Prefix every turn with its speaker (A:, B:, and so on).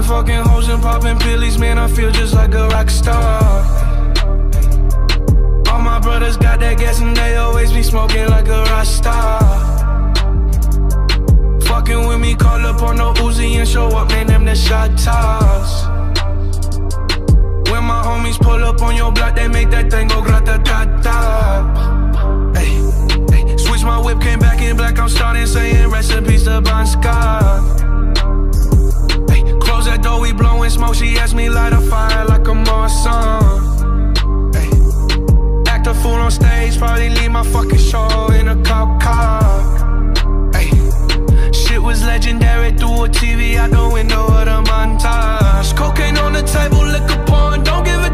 A: fucking hoes and popping pillies, man, I feel just like a rock star. All my brothers got that gas and they always be smoking like a rock star. Fucking with me, call up on no Uzi and show up, man, them the shot toss. When my homies pull up on your block, they make that thing go grata-ta-ta. Ay, ay. Switch my whip, came back in black, I'm starting saying rest in peace to Bon Scott. Ay, close that door, we blowing smoke, she asked me light a fire like a Marsan. Ay, act a fool on stage, probably leave my fucking show in a cop car. Ay, shit was legendary through a TV out the window of the montage. Cocaine on the table, liquor porn, don't give a